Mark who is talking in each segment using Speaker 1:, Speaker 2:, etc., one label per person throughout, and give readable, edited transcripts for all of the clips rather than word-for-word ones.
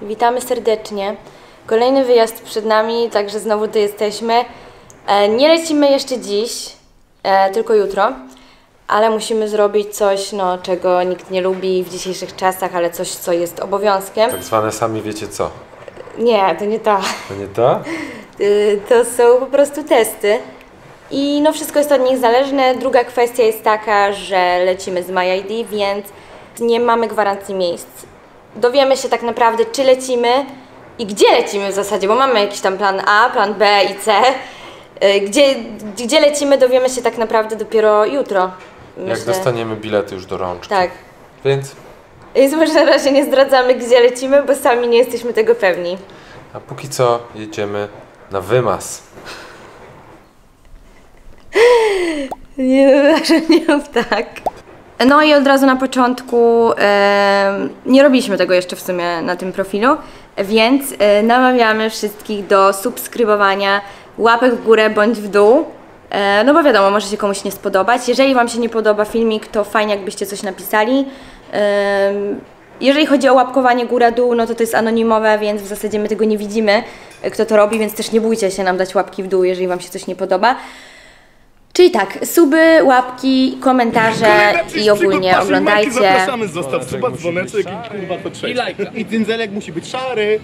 Speaker 1: Witamy serdecznie. Kolejny wyjazd przed nami, także znowu tu jesteśmy. Nie lecimy jeszcze dziś, tylko jutro, ale musimy zrobić coś, no, czego nikt nie lubi w dzisiejszych czasach, ale coś, co jest obowiązkiem.
Speaker 2: Tak zwane sami wiecie co?
Speaker 1: Nie, to nie to.
Speaker 2: To nie to?
Speaker 1: To są po prostu testy. I no wszystko jest od nich zależne. Druga kwestia jest taka, że lecimy z MyID, więc nie mamy gwarancji miejsc. Dowiemy się tak naprawdę, czy lecimy i gdzie lecimy w zasadzie, bo mamy jakiś tam plan A, plan B i C. Gdzie lecimy, dowiemy się tak naprawdę dopiero jutro. Myślę.
Speaker 2: Jak dostaniemy bilety już do rączki.
Speaker 1: Tak.
Speaker 2: Więc
Speaker 1: może na razie nie zdradzamy, gdzie lecimy, bo sami nie jesteśmy tego pewni.
Speaker 2: a póki co jedziemy na wymaz.
Speaker 1: Nie mów tak. No i od razu na początku nie robiliśmy tego jeszcze w sumie na tym profilu, więc namawiamy wszystkich do subskrybowania, łapek w górę bądź w dół, no bo wiadomo, może się komuś nie spodobać. Jeżeli Wam się nie podoba filmik, to fajnie jakbyście coś napisali. Jeżeli chodzi o łapkowanie góra-dół, no to jest anonimowe, więc w zasadzie my tego nie widzimy, kto to robi, więc też nie bójcie się nam dać łapki w dół, jeżeli Wam się coś nie podoba. Czyli tak, suby, łapki, komentarze i ogólnie oglądajcie.
Speaker 3: Zapraszamy, zostaw suba, dzwoneczek i kurwa to trzeć. I cyndzelek musi być szary.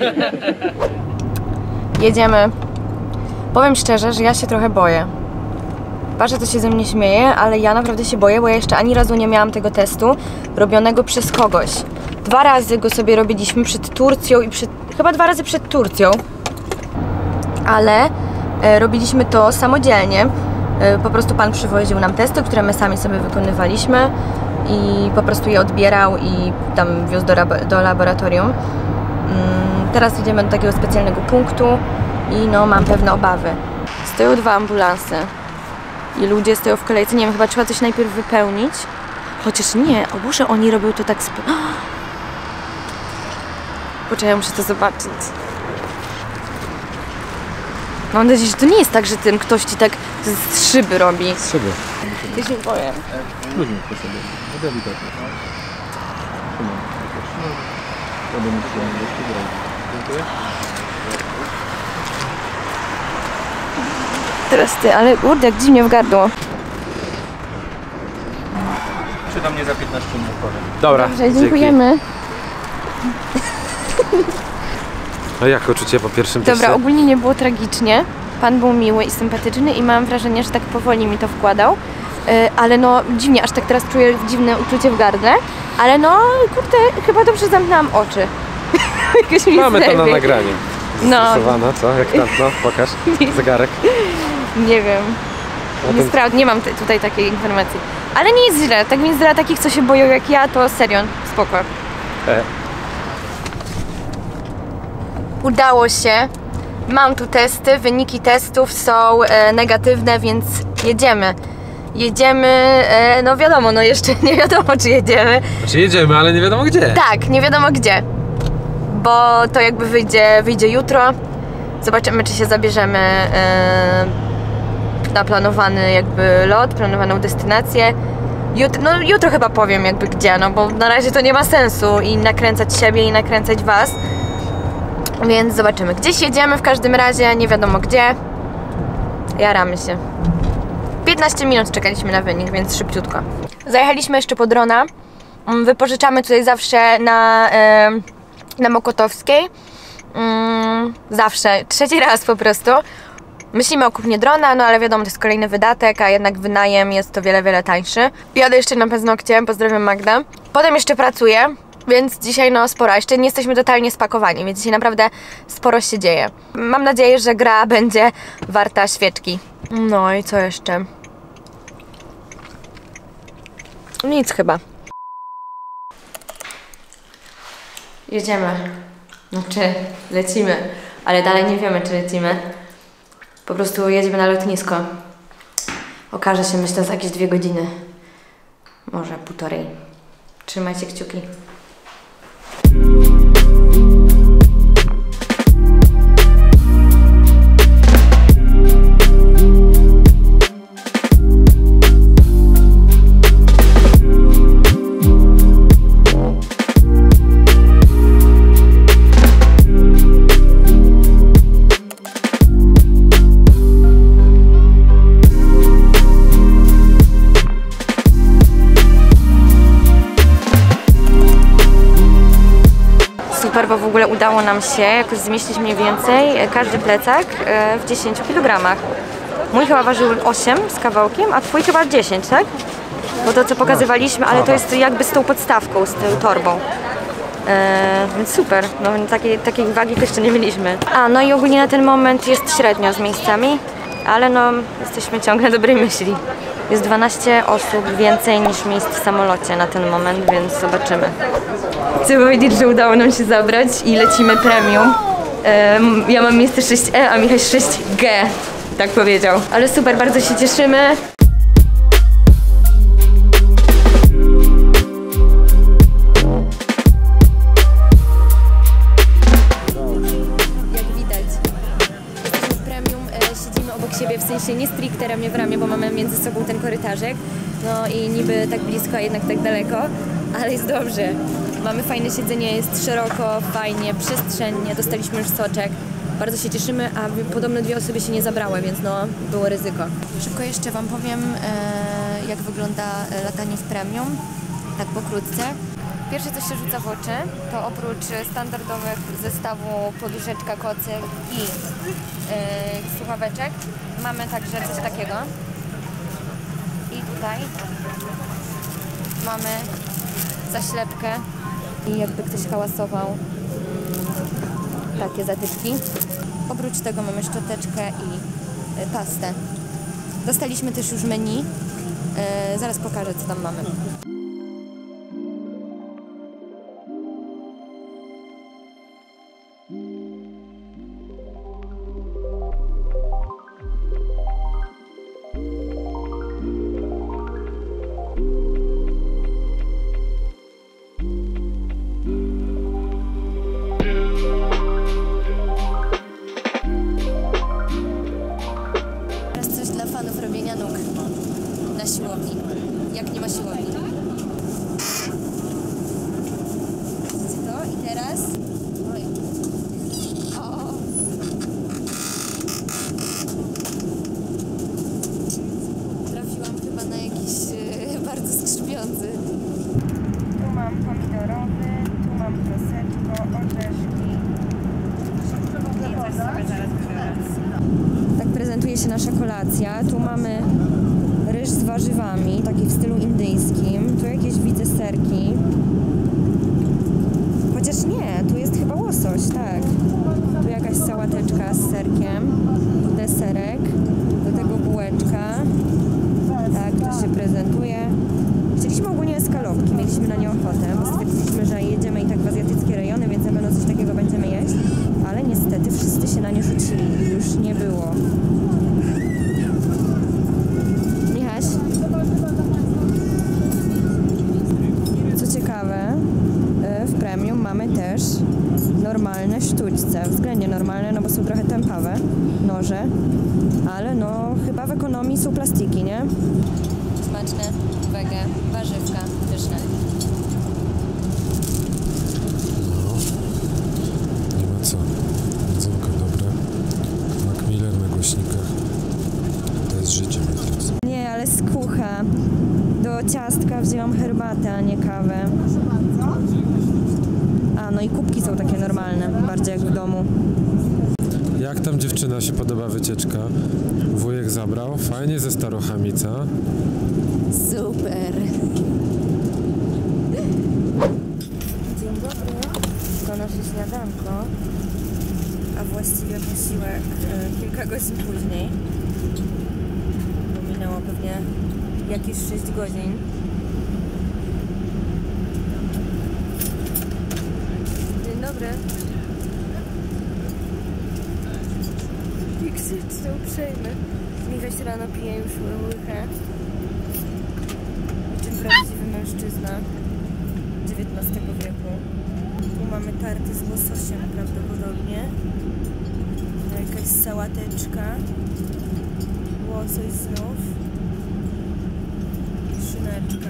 Speaker 1: Jedziemy. Powiem szczerze, że ja się trochę boję. Patrzę, to się ze mnie śmieje, ale ja naprawdę się boję, bo ja jeszcze ani razu nie miałam tego testu robionego przez kogoś. 2 razy go sobie robiliśmy przed Turcją i chyba 2 razy przed Turcją. Ale robiliśmy to samodzielnie. Po prostu pan przywoził nam testy, które my sami sobie wykonywaliśmy i po prostu je odbierał i tam wiózł do laboratorium. Teraz idziemy do takiego specjalnego punktu i no mam pewne obawy. Stoją 2 ambulanse i ludzie stoją w kolejce, nie wiem, chyba trzeba coś najpierw wypełnić. Chociaż nie, o Boże, oni robią to tak Poczekaj, muszę to zobaczyć. Mam nadzieję, że to nie jest tak, że ten ktoś ci tak z szyby robi.
Speaker 3: Z szyby.
Speaker 1: Ja się boję.
Speaker 3: Luźno po sobie. Delikatnie. Dziękuję.
Speaker 1: Teraz ty, ale kurde, jak dziwnie w gardło.
Speaker 3: Przyda mnie za 15 minut powiem.
Speaker 2: Dobra,
Speaker 1: Dobrze, dziękujemy.
Speaker 2: No jak uczucie po pierwszym teście?
Speaker 1: Dobra, ogólnie nie było tragicznie. Pan był miły i sympatyczny i mam wrażenie, że tak powoli mi to wkładał. Ale no dziwnie, aż tak teraz czuję dziwne uczucie w gardle. Ale no, kurde, chyba dobrze zamknęłam oczy.
Speaker 2: Mamy to na nagraniu.
Speaker 1: No.
Speaker 2: Zestresowana, co? Jak tam? No, pokaż. Zegarek.
Speaker 1: Nie wiem. Nie mam tutaj takiej informacji. Ale nie jest źle, tak więc dla takich, co się boją jak ja, to serio, spoko. Udało się. Mam tu testy, wyniki testów są negatywne, więc jedziemy. Jedziemy, no wiadomo, no jeszcze nie wiadomo, czy jedziemy.
Speaker 2: Znaczy jedziemy, ale nie wiadomo gdzie.
Speaker 1: Tak, nie wiadomo gdzie. Bo to jakby wyjdzie jutro. Zobaczymy, czy się zabierzemy na planowany jakby lot, planowaną destynację. Jutro chyba powiem jakby gdzie, no bo na razie to nie ma sensu i nakręcać siebie i nakręcać was. Więc zobaczymy. Gdzieś jedziemy w każdym razie, nie wiadomo gdzie. Jaramy się. 15 minut czekaliśmy na wynik, więc szybciutko. Zajechaliśmy jeszcze po drona. Wypożyczamy tutaj zawsze na Mokotowskiej. Zawsze. 3. raz po prostu. Myślimy o kupnie drona, no ale wiadomo, to jest kolejny wydatek, a jednak wynajem jest to wiele, wiele tańszy. Jadę jeszcze na paznokcie, pozdrawiam Magdę. Potem jeszcze pracuję, więc dzisiaj no sporo. Jeszcze nie jesteśmy totalnie spakowani, więc dzisiaj naprawdę sporo się dzieje. Mam nadzieję, że gra będzie warta świeczki. No i co jeszcze? Nic chyba. Jedziemy. Znaczy, lecimy, ale dalej nie wiemy, czy lecimy. Po prostu jedziemy na lotnisko. Okaże się, myślę, za jakieś 2 godziny. Może 1,5. Trzymajcie kciuki. super, bo w ogóle udało nam się jakoś zmieścić mniej więcej każdy plecak w 10 kg. Mój chyba ważył 8 z kawałkiem, a twój chyba 10, tak? Bo to co pokazywaliśmy, ale to jest jakby z tą podstawką, z tą torbą. Więc super, no takiej wagi to jeszcze nie mieliśmy. No i ogólnie na ten moment jest średnio z miejscami, ale no jesteśmy ciągle dobrej myśli. Jest 12 osób więcej niż miejsc w samolocie na ten moment, więc zobaczymy. Chcę powiedzieć, że udało nam się zabrać i lecimy premium. Ja mam miejsce 6E, a Michał 6G, tak powiedział. Ale super, bardzo się cieszymy. Siebie, w sensie nie stricte ramię w ramię, bo mamy między sobą ten korytarzek, no i niby tak blisko, a jednak tak daleko, ale jest dobrze. Mamy fajne siedzenie, jest szeroko, fajnie, przestrzennie, dostaliśmy już soczek. Bardzo się cieszymy, a podobno 2 osoby się nie zabrały, więc no było ryzyko. Szybko jeszcze Wam powiem, jak wygląda latanie w premium, tak pokrótce. Pierwsze, co się rzuca w oczy, to oprócz standardowych zestawu poduszeczka, kocyk i słuchaweczek, mamy także coś takiego. I tutaj mamy zaślepkę i jakby ktoś hałasował, takie zatyczki. Oprócz tego mamy szczoteczkę i pastę. Dostaliśmy też już menu, zaraz pokażę, co tam mamy. Na siłowni. Jak nie ma siłowni. Widzicie to? I teraz... Oj. O. Trafiłam chyba na jakiś bardzo skrzypiący. Tu mam pomidorowy, tu mam proseczko, orzeszki. I coś sobie zaraz wybiorę. Tak prezentuje się nasza kolacja. Tu mamy ryż z warzywami, taki w stylu indyjskim. Tu jakieś widzę serki. Chociaż nie, tu jest chyba łosoś, tak. Tu jakaś sałateczka z serkiem. Deserek. Do tego bułeczka. Tak to się prezentuje. Chcieliśmy ogólnie eskalopki, mieliśmy na nie ochotę, bo stwierdziliśmy, że jedziemy i tak w azjatyckie rejony, więc na pewno coś takiego będziemy jeść. Ale niestety wszyscy się na nie rzucili i już nie było. Co ciekawe, w premium mamy też normalne sztućce, względnie normalne, no bo są trochę tępawe noże, ale no chyba w ekonomii są plastiki, nie? Smaczne, wege, warzywka, pyszne.
Speaker 2: No, nie ma co. Jedzonko dobre. Macmillan na głośnikach. To jest życie, Matrix.
Speaker 1: Nie, ale skucha. Do ciastka wzięłam herbatę, a nie kawę. No i kubki są takie normalne, bardziej jak w domu.
Speaker 2: Jak tam dziewczyna się podoba wycieczka? Wujek zabrał? Fajnie ze starochami, co?
Speaker 1: Super. Dzień dobry. To nasze śniadanko, a właściwie posiłek kilka godzin później. Bo minęło pewnie jakieś 6 godzin. Dzień dobry. I krzyczę uprzejmy. Michał rano pije już łychę. Niczym prawdziwy mężczyzna XIX wieku. Tu mamy tarty z łososiem prawdopodobnie. Jakaś sałateczka. Łosoś znów. I szyneczka.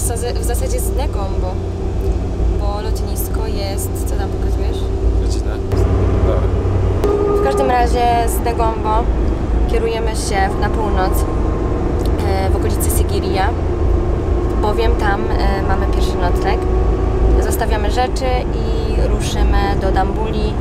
Speaker 1: w zasadzie z Negombo, bo lotnisko jest... Co tam pokazujesz?
Speaker 2: Godzinę? Dobra.
Speaker 1: W każdym razie z Negombo kierujemy się na północ, w okolicy Sigiriya, bowiem tam mamy pierwszy nocleg. Zostawiamy rzeczy i ruszymy do Dambuli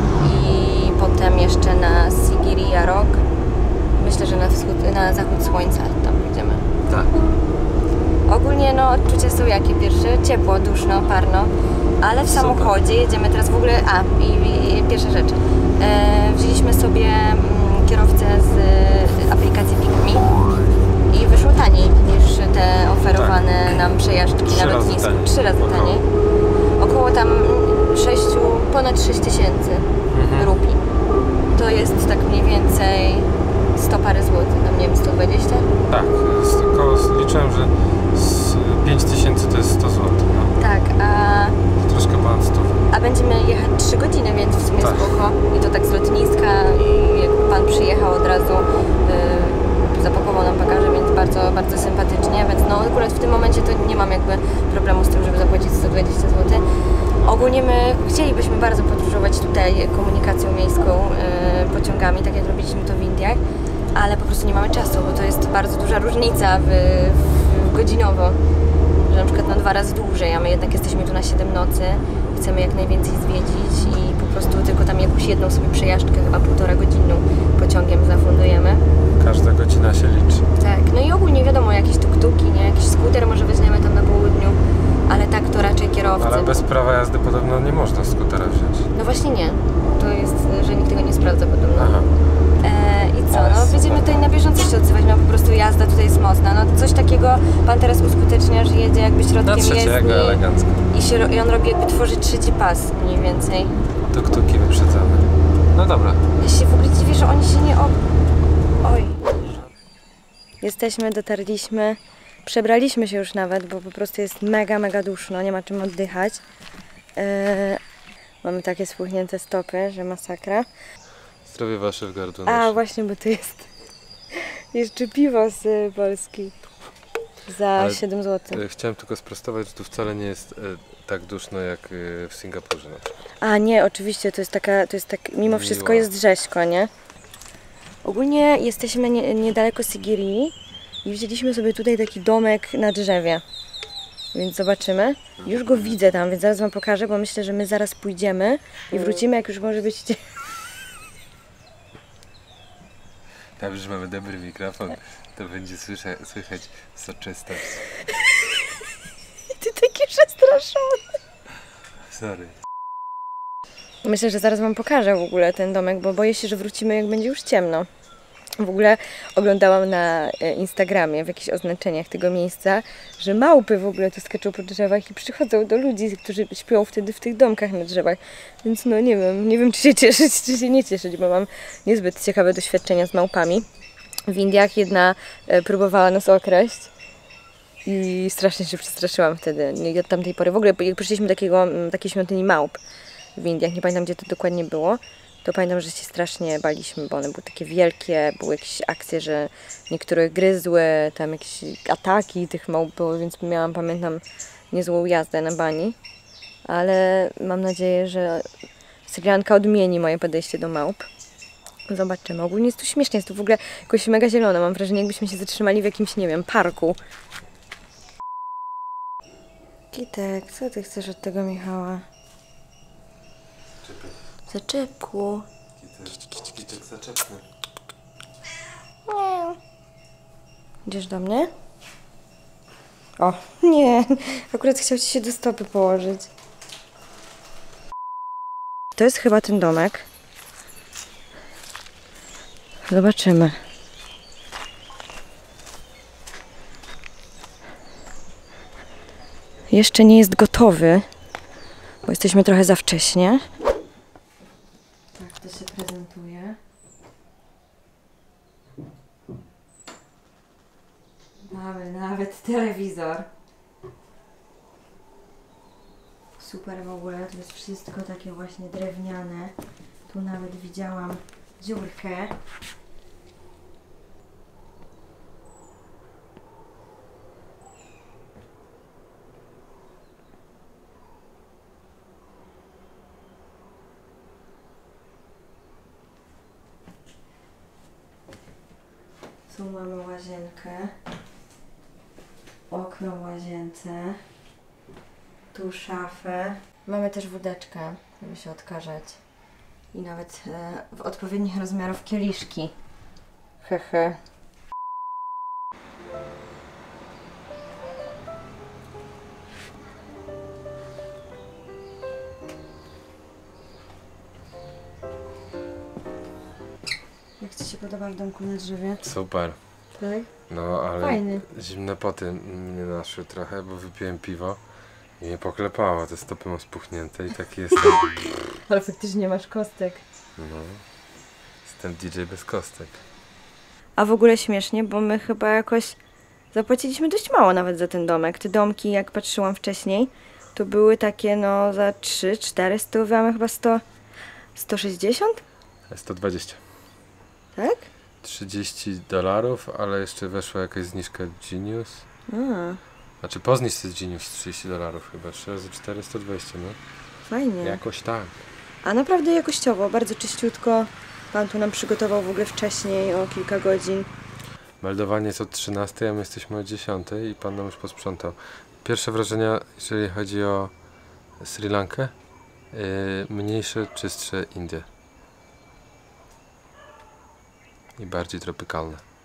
Speaker 1: i potem jeszcze na Sigiriya Rock. Myślę, że na zachód słońca tam pójdziemy.
Speaker 2: Tak.
Speaker 1: Ogólnie no odczucia są jakie pierwsze? Ciepło, duszno, parno, ale w samochodzie jedziemy teraz w ogóle... I pierwsza rzecz. Wzięliśmy sobie kierowcę z aplikacji PickMe i wyszło taniej niż te oferowane nam przejażdżki na lotnisku. 3 razy taniej. Około tam ponad 6 tysięcy rupii. To jest tak mniej więcej 100 parę złotych, no nie wiem, 120?
Speaker 2: Tak, liczyłem, że 5 tysięcy to jest 100 zł. No.
Speaker 1: Tak,
Speaker 2: Troszkę ponad 100.
Speaker 1: a będziemy jechać 3 godziny, więc w sumie spoko. I to tak z lotniska i jakby pan przyjechał od razu, zapakował nam bagaże, więc bardzo, bardzo sympatycznie, więc no akurat w tym momencie to nie mam jakby problemu z tym, żeby zapłacić 120 zł. Ogólnie my chcielibyśmy bardzo podróżować tutaj komunikacją miejską, pociągami, tak jak robiliśmy to w Indiach, ale po prostu nie mamy czasu, bo to jest bardzo duża różnica godzinowo, że na przykład na 2 razy dłużej, a my jednak jesteśmy tu na 7 nocy, chcemy jak najwięcej zwiedzić i po prostu tylko tam jakąś jedną sobie przejażdżkę, chyba 1,5 godzinną pociągiem zafundujemy.
Speaker 2: Każda godzina się liczy.
Speaker 1: Tak, no i ogólnie wiadomo, jakieś tuk-tuki, nie? Jakiś skuter może weźmiemy tam na południu, ale tak to raczej kierowcy.
Speaker 2: Ale bez prawa jazdy podobno nie można skutera wziąć.
Speaker 1: No właśnie nie. To jest, że nikt tego nie sprawdza podobno.
Speaker 2: Aha.
Speaker 1: I co? No będziemy tutaj na bieżąco się odzywać, no po prostu jazda tutaj jest mocna. No coś takiego pan teraz uskutecznia, że jedzie jakby środkiem jezdni
Speaker 2: elegancko.
Speaker 1: i on robi jakby tworzy trzeci pas mniej więcej.
Speaker 2: Tuk-tuki wyprzedzamy. No dobra.
Speaker 1: Ja się w ogóle dziwię, że oni się nie Oj. Dotarliśmy. Przebraliśmy się już nawet, bo po prostu jest mega, mega duszno, nie ma czym oddychać. Mamy takie spuchnięte stopy, że masakra.
Speaker 2: Zdrowie wasze w gardło.
Speaker 1: A właśnie, bo to jest jeszcze piwo z Polski za 7 zł.
Speaker 2: Chciałem tylko sprostować, że tu wcale nie jest tak duszno jak w Singapurze na przykład.
Speaker 1: A nie, oczywiście, to jest tak, mimo wszystko jest rzeźko, nie? Ogólnie jesteśmy niedaleko Sigiriyi i wzięliśmy sobie tutaj taki domek na drzewie. Więc zobaczymy. Już go widzę tam, więc zaraz wam pokażę, bo myślę, że my zaraz pójdziemy i wrócimy, jak już może być...
Speaker 2: Dobrze, że mamy dobry mikrofon, to będzie słychać soczystość.
Speaker 1: Ty taki przestraszony.
Speaker 2: Sorry.
Speaker 1: Myślę, że zaraz wam pokażę w ogóle ten domek, bo boję się, że wrócimy, jak będzie już ciemno. W ogóle oglądałam na Instagramie, w jakichś oznaczeniach tego miejsca, że małpy w ogóle tu skaczą po drzewach i przychodzą do ludzi, którzy śpią wtedy w tych domkach na drzewach. Więc no nie wiem czy się cieszyć, czy się nie cieszyć, bo mam niezbyt ciekawe doświadczenia z małpami. W Indiach jedna próbowała nas okraść i strasznie się przestraszyłam wtedy. Od tamtej pory w ogóle, jak przyszliśmy do takiej świątyni małp w Indiach, nie pamiętam gdzie to dokładnie było, to pamiętam, że się strasznie baliśmy, bo one były takie wielkie, były jakieś akcje, że niektóre gryzły, tam jakieś ataki tych małp były, więc pamiętam, niezłą jazdę na bani. Ale mam nadzieję, że Sri Lanka odmieni moje podejście do małp. Zobaczymy. Ogólnie jest tu śmiesznie, jest tu w ogóle jakoś mega zielono. Mam wrażenie, jakbyśmy się zatrzymali w jakimś, nie wiem, parku. Kitek, co ty chcesz od tego Michała? Zaczepku.
Speaker 2: Kitek zaczepny.
Speaker 1: Idziesz do mnie? O, nie. Akurat chciał ci się do stopy położyć. To jest chyba ten domek. Zobaczymy. Jeszcze nie jest gotowy, bo jesteśmy trochę za wcześnie. Tak to się prezentuje. Mamy nawet telewizor. Super w ogóle, to jest wszystko takie właśnie drewniane. Tu nawet widziałam dziurkę. Tu mamy łazienkę. Okno w łazience. Tu szafę. Mamy też wódeczkę, żeby się odkażać. I nawet w odpowiednich rozmiarów kieliszki. Hehe. Jak Ci się podoba w domku na drzewie?
Speaker 2: Super.
Speaker 1: Tak?
Speaker 2: No, ale
Speaker 1: Fajny.
Speaker 2: zimne poty mnie naszły trochę, bo wypiłem piwo i mnie poklepało. Te stopy mam spuchnięte i taki jestem.
Speaker 1: Ale faktycznie nie masz kostek.
Speaker 2: No, jestem DJ bez kostek.
Speaker 1: A w ogóle śmiesznie, bo my chyba jakoś zapłaciliśmy dość mało nawet za ten domek. Te domki, jak patrzyłam wcześniej, to były takie no za 300-400, a my chyba 160?
Speaker 2: 120.
Speaker 1: Tak?
Speaker 2: $30, ale jeszcze weszła jakaś zniżka Genius.
Speaker 1: A,
Speaker 2: Znaczy po zniżce Genius $30 chyba. 3 razy 4, 120, no.
Speaker 1: fajnie.
Speaker 2: Jakoś tak.
Speaker 1: A naprawdę jakościowo, bardzo czyściutko. Pan tu nam przygotował w ogóle wcześniej o kilka godzin.
Speaker 2: Meldowanie jest od 13, a my jesteśmy o 10 i pan nam już posprzątał. Pierwsze wrażenia, jeżeli chodzi o Sri Lankę, mniejsze, czystsze Indie. I bardziej tropikalne.